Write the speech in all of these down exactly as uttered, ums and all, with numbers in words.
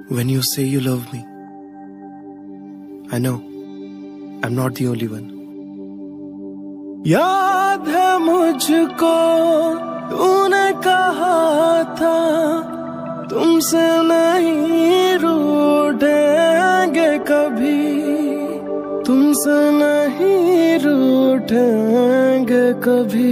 When you say you love me, I know I'm not the only one. याद है मुझको तूने कहा था तुमसे नहीं रूठेंगे कभी, तुमसे नहीं रूठेंगे कभी.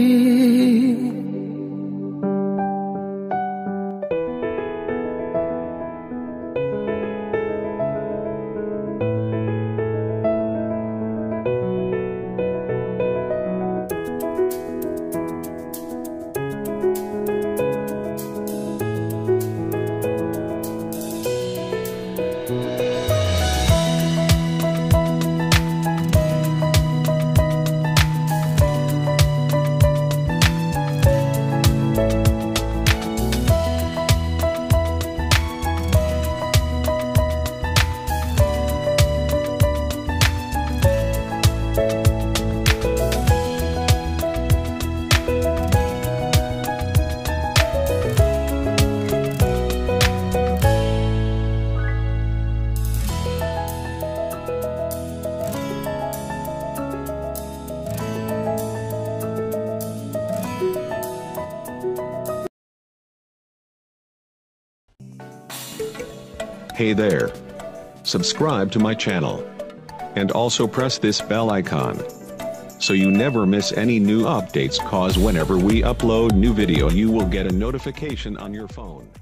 Hey there! Subscribe to my channel. And also press this bell icon. So you never miss any new updates, cause whenever we upload new video you will get a notification on your phone.